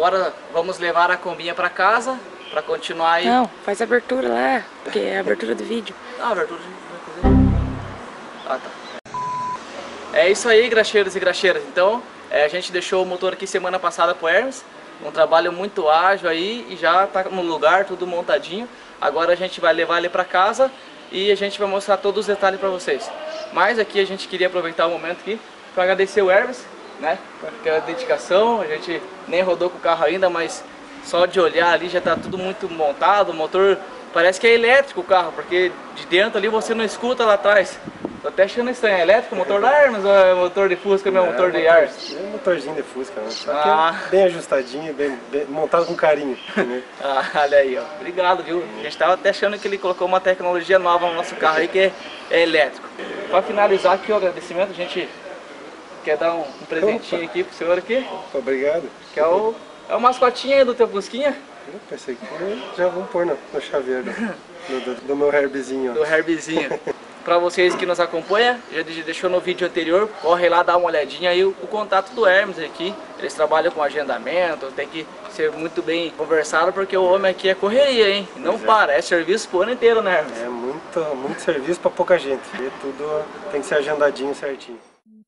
agora vamos levar a combinha para casa para continuar aí. Não, faz a abertura lá, porque é a abertura do vídeo. Ah, a abertura vai fazer. Ah, tá. É isso aí, graxeiros e graxeiras. Então, a gente deixou o motor aqui semana passada pro Hermes. Um trabalho muito ágil aí e já tá no lugar, tudo montadinho. Agora a gente vai levar ele para casa e a gente vai mostrar todos os detalhes para vocês. Mas aqui a gente queria aproveitar o momento aqui para agradecer o Hermes, né? Pela dedicação. A gente nem rodou com o carro ainda, mas só de olhar ali já tá tudo muito montado. O motor parece que é elétrico o carro, porque de dentro ali você não escuta lá atrás. Tô até achando estranho, é elétrico o motor da Hermes ou é motor de Fusca, meu motor de ar? É um motorzinho de Fusca, né? Só que é bem ajustadinho, bem montado com carinho. Né? Olha aí, ó. Obrigado, viu? A gente tava até achando que ele colocou uma tecnologia nova no nosso carro aí, que é elétrico. Para finalizar aqui o agradecimento, a gente quer dar um presentinho aqui pro senhor aqui. Opa, obrigado. Que é o mascotinho aí do teu Fusquinha. Eu pensei que já vamos pôr no chaveiro do meu Herbzinho. Do Herbzinho. Para vocês que nos acompanham, já deixou no vídeo anterior, corre lá dar uma olhadinha aí o contato do Hermes aqui. Eles trabalham com agendamento, tem que ser muito bem conversado, porque o homem aqui é correria, hein? Não para, é serviço pro ano inteiro, né, Hermes? É muito serviço para pouca gente. E tudo tem que ser agendadinho certinho.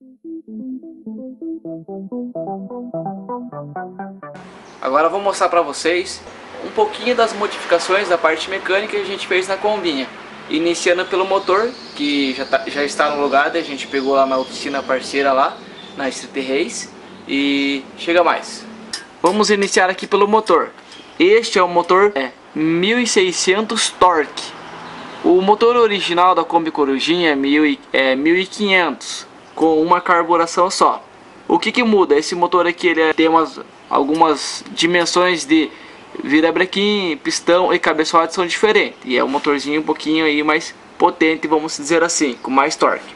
Agora eu vou mostrar para vocês um pouquinho das modificações da parte mecânica que a gente fez na combinha. Iniciando pelo motor, que já está no lugar, a gente pegou lá na oficina parceira lá, na Street Race, e chega mais. Vamos iniciar aqui pelo motor. Este é o motor 1600 torque. O motor original da Kombi Corujinha é 1500, com uma carburação só. O que muda? Esse motor aqui ele tem algumas dimensões de virabrequim, pistão e cabeçote são diferentes. E é um motorzinho um pouquinho aí mais potente, vamos dizer assim, com mais torque.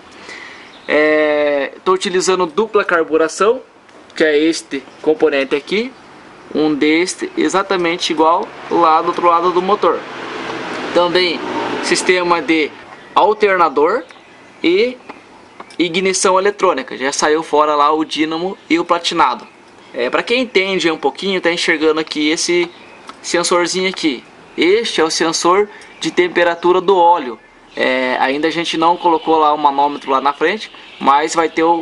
Estou utilizando dupla carburação, que é este componente aqui. Um deste exatamente igual lá do outro lado do motor. Também sistema de alternador e ignição eletrônica. Já saiu fora lá o dínamo e o platinado. Para quem entende um pouquinho, está enxergando aqui esse sensorzinho aqui. Este é o sensor de temperatura do óleo. Ainda a gente não colocou lá o manômetro lá na frente, mas vai ter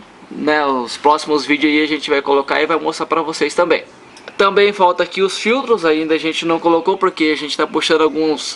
os próximos vídeos aí a gente vai colocar e vai mostrar para vocês também. Também falta aqui os filtros, ainda a gente não colocou porque a gente está puxando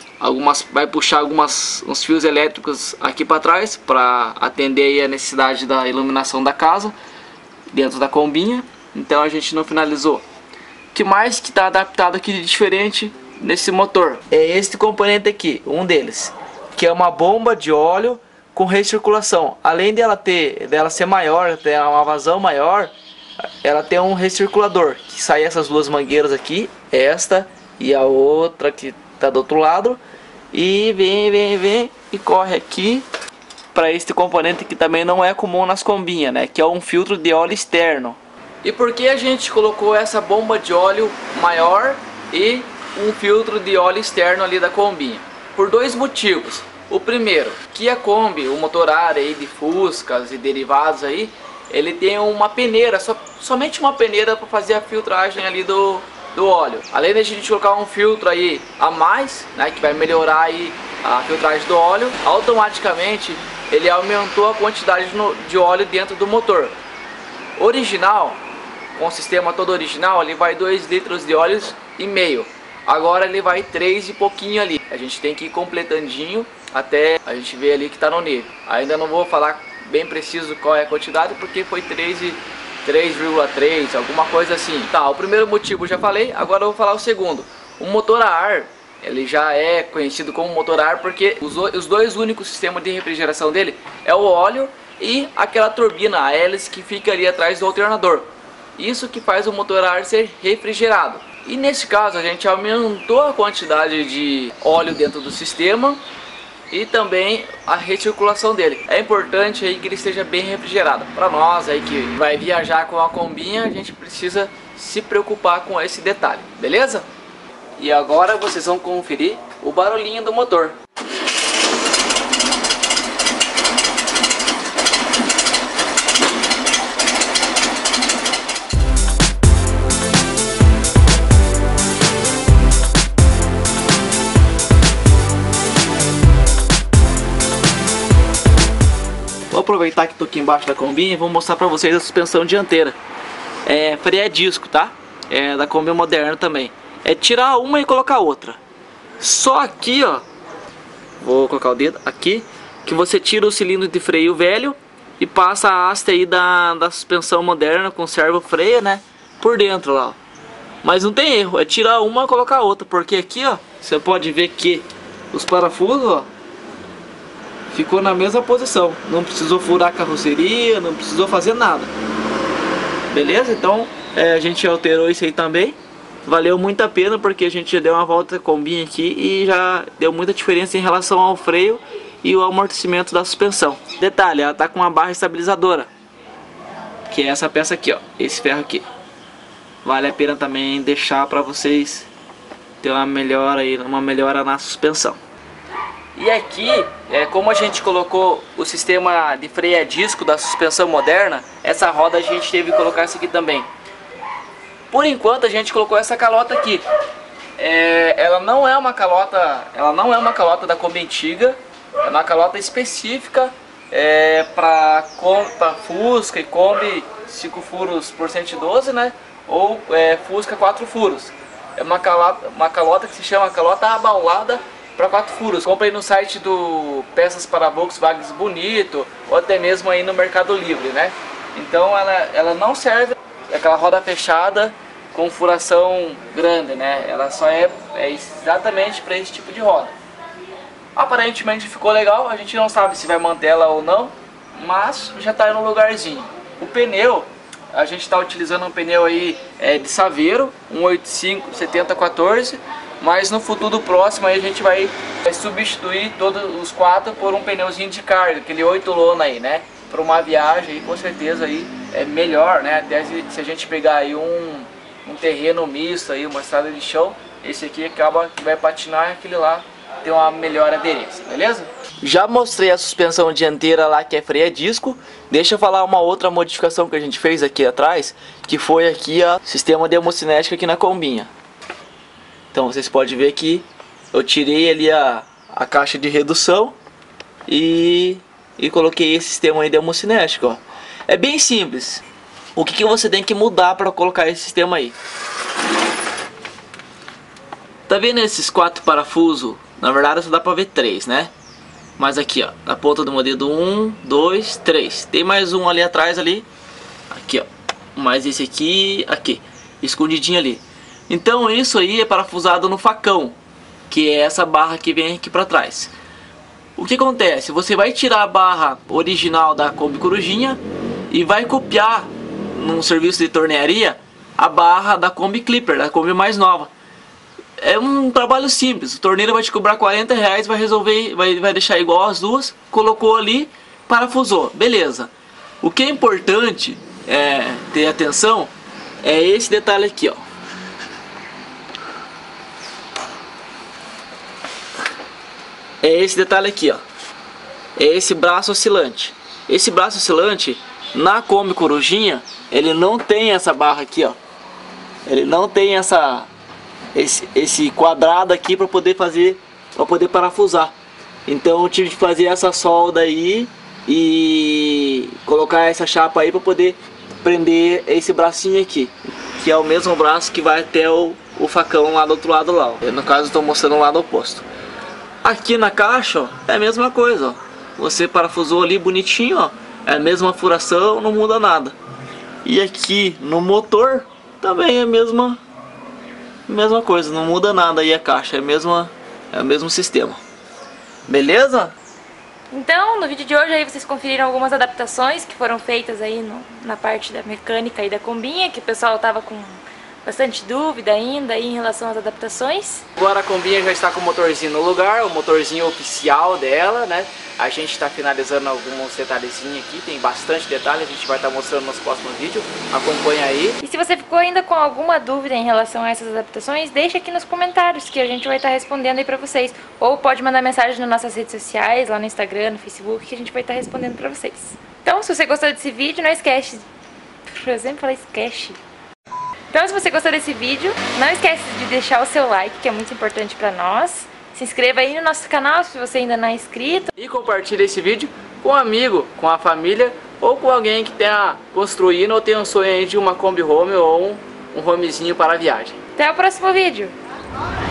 vai puxar uns fios elétricos aqui para trás para atender aí a necessidade da iluminação da casa dentro da combinha. Então a gente não finalizou. O que mais que está adaptado aqui de diferente nesse motor é este componente aqui, um deles, que é uma bomba de óleo com recirculação. Além dela ser maior, ter uma vazão maior, ela tem um recirculador que sai essas duas mangueiras aqui, esta e a outra que está do outro lado, e vem e corre aqui para este componente que também não é comum nas combinhas, né? Que é um filtro de óleo externo. E por que a gente colocou essa bomba de óleo maior e um filtro de óleo externo ali da combinha? Por dois motivos. O primeiro, que a Kombi, o motor área aí de Fuscas e derivados aí, ele tem uma peneira, somente uma peneira para fazer a filtragem ali do óleo. Além de a gente colocar um filtro aí a mais, né, que vai melhorar aí a filtragem do óleo, automaticamente ele aumentou a quantidade de óleo dentro do motor. Original, com o sistema todo original, ele vai 2 litros de óleo e meio. Agora ele vai 3 e pouquinho ali. A gente tem que ir completandinho até a gente ver ali que está no nível. Ainda não vou falar bem preciso qual é a quantidade, porque foi 3,3, alguma coisa assim. Tá, o primeiro motivo eu já falei, agora eu vou falar o segundo. O motor a ar, ele já é conhecido como motor a ar porque os dois únicos sistemas de refrigeração dele é o óleo e aquela turbina, a hélice que fica ali atrás do alternador. Isso que faz o motor a ar ser refrigerado. E nesse caso a gente aumentou a quantidade de óleo dentro do sistema e também a recirculação dele. É importante aí que ele esteja bem refrigerado. Para nós aí que vai viajar com a combinha, a gente precisa se preocupar com esse detalhe, beleza? E agora vocês vão conferir o barulhinho do motor. aproveitar que tô aqui embaixo da Kombi e vou mostrar pra vocês a suspensão dianteira. Freio a disco, tá? Da Kombi moderna também. É tirar uma e colocar outra. Só aqui, ó, vou colocar o dedo aqui, que você tira o cilindro de freio velho e passa a haste aí da suspensão moderna com servo freio, né? Por dentro lá, ó. Mas não tem erro, é tirar uma e colocar outra, porque aqui, ó, você pode ver que os parafusos, ó, ficou na mesma posição. Não precisou furar a carroceria, não precisou fazer nada. Beleza? Então, a gente alterou isso aí também. Valeu muito a pena, porque a gente já deu uma volta com a Kombi aqui e já deu muita diferença em relação ao freio e o amortecimento da suspensão. Detalhe, ela tá com uma barra estabilizadora, que é essa peça aqui, ó, esse ferro aqui. Vale a pena também deixar para vocês ter uma melhora na suspensão. E aqui, como a gente colocou o sistema de freio a disco da suspensão moderna, essa roda a gente teve que colocar isso aqui também. Por enquanto a gente colocou essa calota aqui. Ela não é uma calota da Kombi antiga, é uma calota específica para Fusca e Kombi 5 furos por 112, né? Ou Fusca 4 furos. É uma calota que se chama calota abaulada para 4 furos. Compre aí no site do Peças para Volkswagen Bonito, ou até mesmo aí no Mercado Livre, né? Então ela não serve aquela roda fechada com furação grande, né? Ela só é exatamente para esse tipo de roda. Aparentemente ficou legal, a gente não sabe se vai manter ela ou não, mas já está no lugarzinho. O pneu, a gente está utilizando um pneu aí de Saveiro, 185 7014, mas no futuro próximo aí a gente vai substituir todos os 4 por um pneuzinho de carga, aquele 8 lona aí, né? Para uma viagem aí, com certeza aí é melhor, né? Até se a gente pegar aí um terreno misto aí, uma estrada de chão, esse aqui acaba que vai patinar e aquele lá tem uma melhor aderência, beleza? Já mostrei a suspensão dianteira lá, que é freio a disco. Deixa eu falar uma outra modificação que a gente fez aqui atrás, que foi aqui o sistema de hemocinética aqui na Kombinha. Então vocês podem ver que eu tirei ali a caixa de redução e coloquei esse sistema aí de hemocinética, ó. É bem simples. O que você tem que mudar para colocar esse sistema aí? Tá vendo esses 4 parafusos? Na verdade só dá pra ver 3, né? Mas aqui, ó, na ponta do meu dedo 1, 2, 3. Tem mais um ali atrás ali. Aqui, ó. Mais esse aqui, escondidinho ali. Então isso aí é parafusado no facão, que é essa barra que vem aqui pra trás. O que acontece? Você vai tirar a barra original da Kombi Corujinha e vai copiar num serviço de tornearia a barra da Kombi Clipper, da Kombi mais nova. É um trabalho simples. O torneiro vai te cobrar R$40, vai resolver, vai deixar igual as duas. Colocou ali, parafusou, beleza. O que é importante ter atenção é esse detalhe aqui, ó. É esse detalhe aqui, ó. É esse braço oscilante. Esse braço oscilante na Kombi Corujinha, ele não tem essa barra aqui, ó. Ele não tem esse quadrado aqui para poder parafusar. Então eu tive que fazer essa solda aí e colocar essa chapa aí para poder prender esse bracinho aqui, que é o mesmo braço que vai até o facão lá do outro lado lá, ó. Eu, no caso, estou mostrando o lado oposto. Aqui na caixa, ó, é a mesma coisa, ó. Você parafusou ali bonitinho, ó. É a mesma furação, não muda nada. E aqui no motor também é a mesma coisa, não muda nada aí a caixa, é o mesmo sistema. Beleza? Então, no vídeo de hoje aí vocês conferiram algumas adaptações que foram feitas aí na parte da mecânica e da Kombinha, que o pessoal tava com bastante dúvida ainda aí em relação às adaptações. Agora a Kombinha já está com o motorzinho no lugar, o motorzinho oficial dela, né? A gente está finalizando alguns detalhezinhos aqui, tem bastante detalhe, a gente vai estar mostrando nos próximos vídeos, acompanha aí. E se você ficou ainda com alguma dúvida em relação a essas adaptações, deixa aqui nos comentários que a gente vai estar respondendo aí pra vocês. Ou pode mandar mensagem nas nossas redes sociais, lá no Instagram, no Facebook, que a gente vai estar respondendo pra vocês. Então, se você gostou desse vídeo, não esquece... Por exemplo, falar esquece. Então, se você gostou desse vídeo, não esquece de deixar o seu like, que é muito importante pra nós. Se inscreva aí no nosso canal se você ainda não é inscrito. E compartilhe esse vídeo com um amigo, com a família ou com alguém que tenha construindo ou tenha um sonho aí de uma Kombi Home ou um homezinho para a viagem. Até o próximo vídeo!